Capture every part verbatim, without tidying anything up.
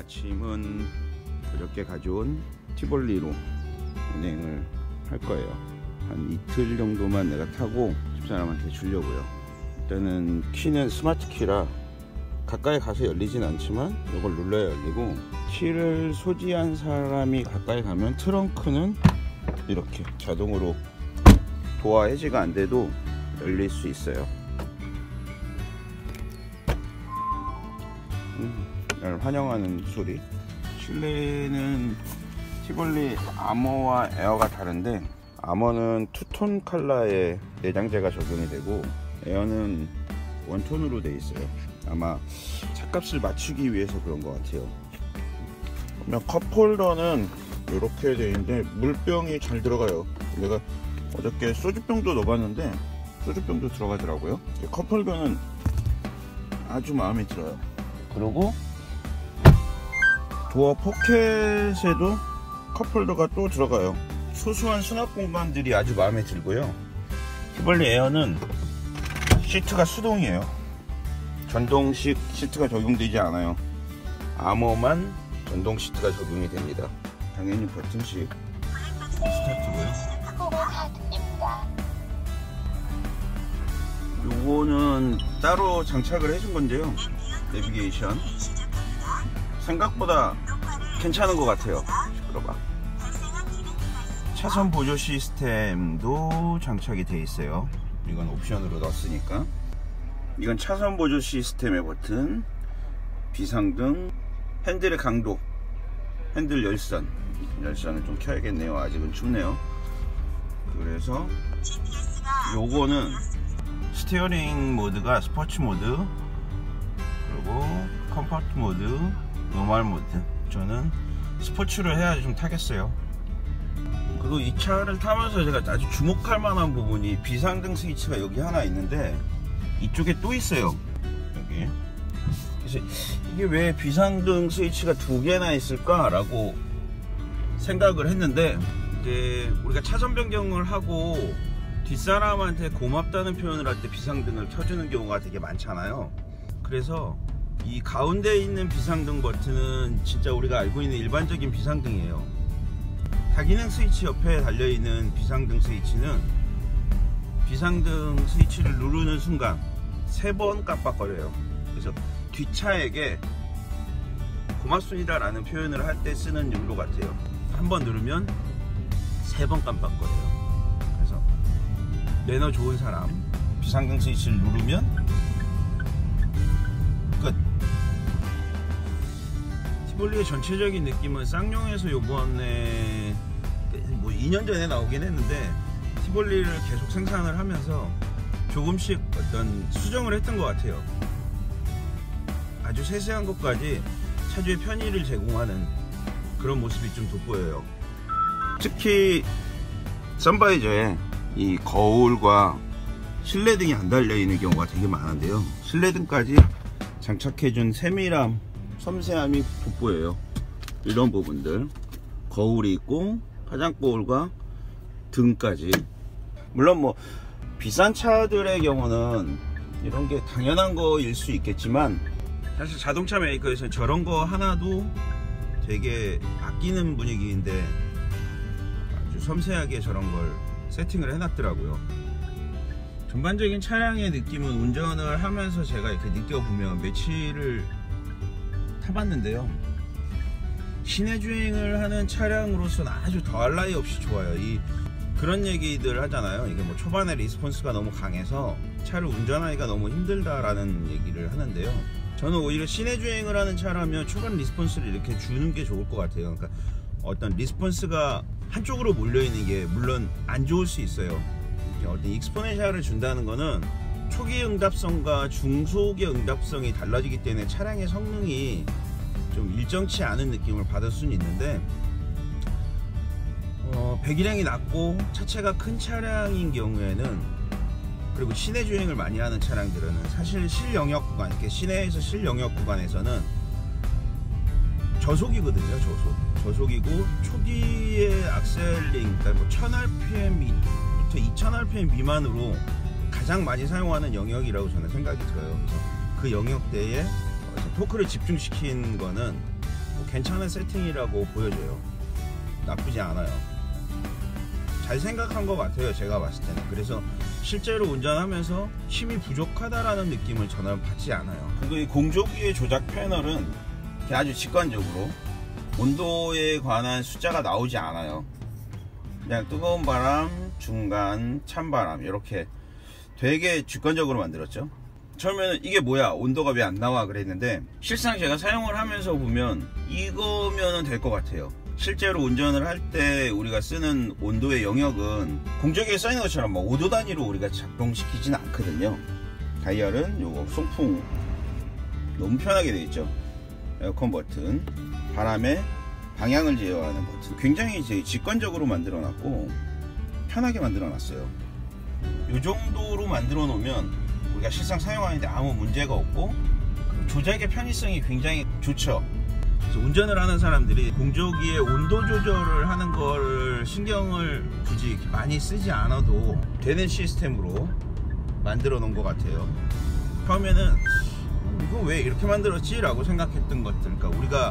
아침은 그저께 가져온 티볼리로 운행을 할 거예요. 한 이틀 정도만 내가 타고 집사람한테 주려고요. 일단은 키는 스마트 키라 가까이 가서 열리진 않지만 이걸 눌러야 열리고, 키를 소지한 사람이 가까이 가면 트렁크는 이렇게 자동으로 도어 해지가 안 돼도 열릴 수 있어요. 음, 날 환영하는 소리. 실내는 티볼리 아머와 에어가 다른데, 아머는 투톤 컬러의 내장재가 적용이 되고 에어는 원톤으로 되어 있어요. 아마 차값을 맞추기 위해서 그런 것 같아요. 그러면 컵홀더는 이렇게 되어 있는데 물병이 잘 들어가요. 내가 어저께 소주병도 넣어봤는데 소주병도 들어가더라고요. 컵홀더는 아주 마음에 들어요. 그리고 도어 포켓에도 컵홀더가 또 들어가요. 소소한 수납 공간들이 아주 마음에 들고요. 티볼리 에어는 시트가 수동이에요. 전동식 시트가 적용되지 않아요. 아머만 전동 시트가 적용이 됩니다. 당연히 버튼식 스타트고요. 요거는 따로 장착을 해준 건데요. 내비게이션 생각보다 괜찮은 것 같아요. 시끄러봐. 차선 보조 시스템도 장착이 되어 있어요. 이건 옵션으로 넣었으니까. 이건 차선 보조 시스템의 버튼, 비상등, 핸들의 강도, 핸들 열선. 열선을 좀 켜야겠네요. 아직은 춥네요. 그래서 요거는 스티어링 모드가 스포츠 모드, 그리고 컴포트 모드, 노멀 모드. 저는 스포츠를 해야지 좀 타겠어요. 그리고 이 차를 타면서 제가 아주 주목할 만한 부분이 비상등 스위치가 여기 하나 있는데 이쪽에 또 있어요. 여기. 그래서 이게 왜 비상등 스위치가 두 개나 있을까 라고 생각을 했는데, 이제 우리가 차선 변경을 하고 뒷사람한테 고맙다는 표현을 할 때 비상등을 켜주는 경우가 되게 많잖아요. 그래서 이 가운데 있는 비상등 버튼은 진짜 우리가 알고 있는 일반적인 비상등이에요. 다기능 스위치 옆에 달려있는 비상등 스위치는 비상등 스위치를 누르는 순간 세 번 깜빡거려요. 그래서 뒷차에게 고맙습니다 라는 표현을 할 때 쓰는 용도 같아요. 한 번 누르면 세 번 깜빡거려요. 그래서 매너 좋은 사람, 비상등 스위치를 누르면 끝. 티볼리의 전체적인 느낌은 쌍용에서 요번에 뭐 이 년 전에 나오긴 했는데 티볼리를 계속 생산을 하면서 조금씩 어떤 수정을 했던 것 같아요. 아주 세세한 것까지 차주의 편의를 제공하는 그런 모습이 좀 돋보여요. 특히 선바이저에 이 거울과 실내등이 안 달려있는 경우가 되게 많은데요, 실내등까지 장착해준 세밀함, 섬세함이 돋보여요. 이런 부분들, 거울이 있고 화장거울과 등까지. 물론 뭐 비싼 차들의 경우는 이런 게 당연한 거일 수 있겠지만, 사실 자동차 메이커에서는 저런 거 하나도 되게 아끼는 분위기인데 아주 섬세하게 저런 걸 세팅을 해놨더라고요. 전반적인 차량의 느낌은 운전을 하면서 제가 이렇게 느껴보면 며칠을 타봤는데요, 시내 주행을 하는 차량으로서는 아주 더할 나위 없이 좋아요. 이 그런 얘기들 하잖아요. 이게 뭐 초반에 리스폰스가 너무 강해서 차를 운전하기가 너무 힘들다라는 얘기를 하는데요, 저는 오히려 시내 주행을 하는 차라면 초반 리스폰스를 이렇게 주는 게 좋을 것 같아요. 그러니까 어떤 리스폰스가 한쪽으로 몰려있는 게 물론 안 좋을 수 있어요. 어떤 익스포넨셜을 준다는 거는 초기 응답성과 중속의 응답성이 달라지기 때문에 차량의 성능이 좀 일정치 않은 느낌을 받을 수는 있는데, 어, 배기량이 낮고 차체가 큰 차량인 경우에는, 그리고 시내 주행을 많이 하는 차량들은 사실 실영역 구간, 이렇게 시내에서 실영역 구간에서는 저속이거든요. 저속. 저속이고 초기의 악셀링, 그러니까 뭐 천 알피엠부터 이천 알피엠 미만으로 가장 많이 사용하는 영역이라고 저는 생각이 들어요. 그래서 그 영역대에 토크를 집중시킨 거는 뭐 괜찮은 세팅이라고 보여져요. 나쁘지 않아요. 잘 생각한 것 같아요, 제가 봤을 때는. 그래서 실제로 운전하면서 힘이 부족하다라는 느낌을 저는 받지 않아요. 그리고 이 공조기의 조작 패널은 아주 직관적으로 온도에 관한 숫자가 나오지 않아요. 그냥 뜨거운 바람, 중간, 찬바람 이렇게 되게 직관적으로 만들었죠. 처음에는 이게 뭐야, 온도가 왜 안 나와 그랬는데, 실상 제가 사용을 하면서 보면 이거면은 될 것 같아요. 실제로 운전을 할 때 우리가 쓰는 온도의 영역은 공조기에 써있는 것처럼 뭐 오 도 단위로 우리가 작동시키지는 않거든요. 다이얼은 요거 송풍 너무 편하게 되어 있죠. 에어컨 버튼, 바람의 방향을 제어하는 버튼, 굉장히 이제 직관적으로 만들어 놨고 편하게 만들어 놨어요. 이 정도로 만들어 놓으면 우리가 실상 사용하는데 아무 문제가 없고 조작의 편의성이 굉장히 좋죠. 그래서 운전을 하는 사람들이 공조기의 온도 조절을 하는 걸 신경을 굳이 많이 쓰지 않아도 되는 시스템으로 만들어 놓은 것 같아요. 처음에는 이거 왜 이렇게 만들었지? 라고 생각했던 것들, 그러니까 우리가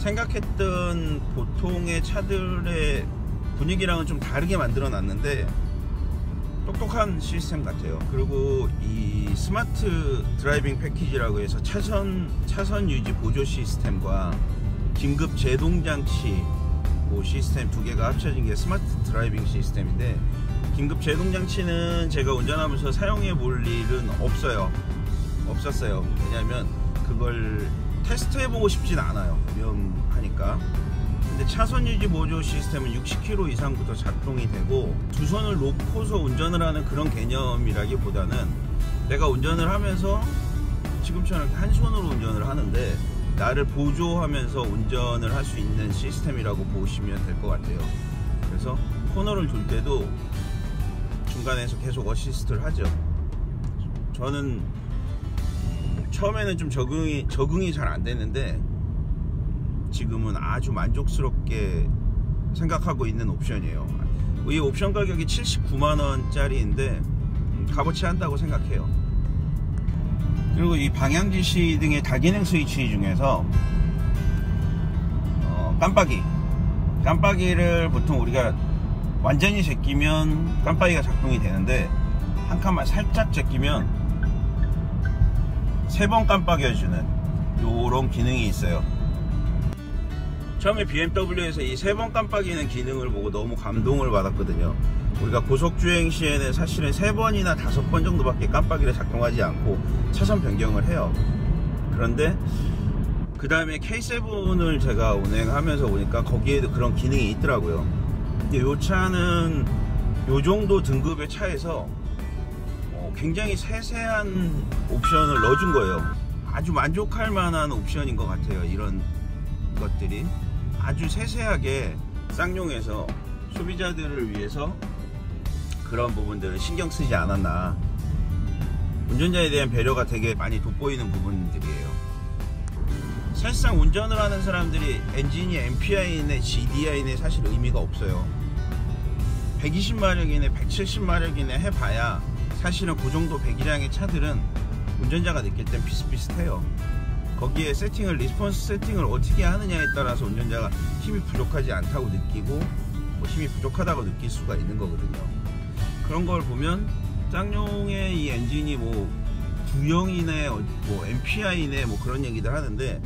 생각했던 보통의 차들의 분위기랑은 좀 다르게 만들어 놨는데 똑똑한 시스템 같아요. 그리고 이 스마트 드라이빙 패키지라고 해서 차선, 차선 유지 보조 시스템과 긴급 제동 장치 뭐 시스템 두 개가 합쳐진 게 스마트 드라이빙 시스템인데, 긴급 제동 장치는 제가 운전하면서 사용해 볼 일은 없어요. 없었어요. 왜냐하면 그걸 테스트 해보고 싶진 않아요. 위험하니까. 근데 차선 유지 보조 시스템은 육십 킬로미터 이상부터 작동이 되고, 두 손을 놓고서 운전을 하는 그런 개념이라기보다는 내가 운전을 하면서 지금처럼 한 손으로 운전을 하는데 나를 보조하면서 운전을 할 수 있는 시스템이라고 보시면 될 것 같아요. 그래서 코너를 돌 때도 중간에서 계속 어시스트를 하죠. 저는 처음에는 좀 적응이 적응이 잘 안 됐는데 지금은 아주 만족스럽게 생각하고 있는 옵션이에요. 이 옵션 가격이 칠십구만 원짜리인데 값어치 한다고 생각해요. 그리고 이 방향 지시 등의 다기능 스위치 중에서 어, 깜빡이 깜빡이를 보통 우리가 완전히 제끼면 깜빡이가 작동이 되는데 한 칸만 살짝 제끼면 세 번 깜빡여주는 요런 기능이 있어요. 처음에 비엠더블유에서 이 세 번 깜빡이는 기능을 보고 너무 감동을 받았거든요. 우리가 고속주행 시에는 사실은 세 번이나 다섯 번 정도밖에 깜빡이를 작동하지 않고 차선 변경을 해요. 그런데 그 다음에 케이 세븐을 제가 운행하면서 보니까 거기에도 그런 기능이 있더라고요. 근데 이 차는 이 정도 등급의 차에서 어, 굉장히 세세한 옵션을 넣어준 거예요. 아주 만족할 만한 옵션인 것 같아요. 이런 것들이 아주 세세하게 쌍용에서 소비자들을 위해서 그런 부분들을 신경 쓰지 않았나. 운전자에 대한 배려가 되게 많이 돋보이는 부분들이에요. 사실상 운전을 하는 사람들이 엔진이 엠피아이네 지디아이네 사실 의미가 없어요. 백이십 마력이네 백칠십 마력이네 해봐야 사실은 그 정도 배기량의 차들은 운전자가 느낄 땐 비슷비슷해요. 거기에 세팅을 리스폰스 세팅을 어떻게 하느냐에 따라서 운전자가 힘이 부족하지 않다고 느끼고 뭐 힘이 부족하다고 느낄 수가 있는 거거든요. 그런 걸 보면 쌍용의 이 엔진이 뭐 구형이네 뭐 엠피아이네 뭐 그런 얘기들 하는데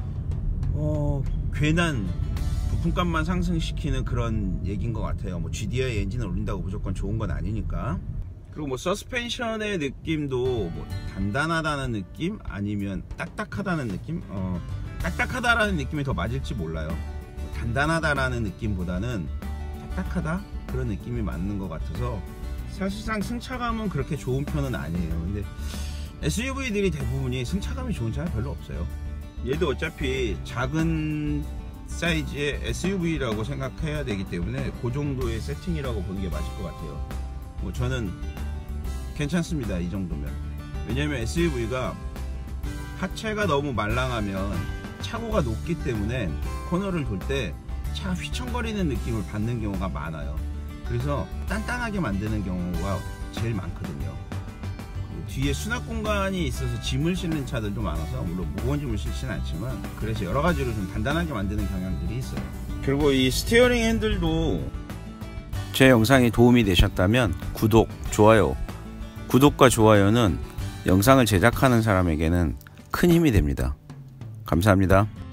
어 괜한 부품값만 상승시키는 그런 얘기인 것 같아요. 뭐 지디아이 엔진을 올린다고 무조건 좋은 건 아니니까. 그리고 뭐 서스펜션의 느낌도 뭐 단단하다는 느낌 아니면 딱딱하다는 느낌? 어 딱딱하다라는 느낌이 더 맞을지 몰라요. 단단하다라는 느낌보다는 딱딱하다 그런 느낌이 맞는 것 같아서 사실상 승차감은 그렇게 좋은 편은 아니에요. 근데 에스유브이들이 대부분이 승차감이 좋은 차가 별로 없어요. 얘도 어차피 작은 사이즈의 에스유브이라고 생각해야 되기 때문에 그 정도의 세팅이라고 보는 게 맞을 것 같아요. 뭐 저는 괜찮습니다. 이 정도면. 왜냐면 에스유브이가 하체가 너무 말랑하면 차고가 높기 때문에 코너를 돌 때 차가 휘청거리는 느낌을 받는 경우가 많아요. 그래서 단단하게 만드는 경우가 제일 많거든요. 뒤에 수납 공간이 있어서 짐을 싣는 차들도 많아서 물론 무거운 짐을 싣지는 않지만 그래서 여러 가지로 좀 단단하게 만드는 경향들이 있어요. 그리고 이 스티어링 핸들도 제 영상이 도움이 되셨다면 구독, 좋아요. 구독과 좋아요는 영상을 제작하는 사람에게는 큰 힘이 됩니다. 감사합니다.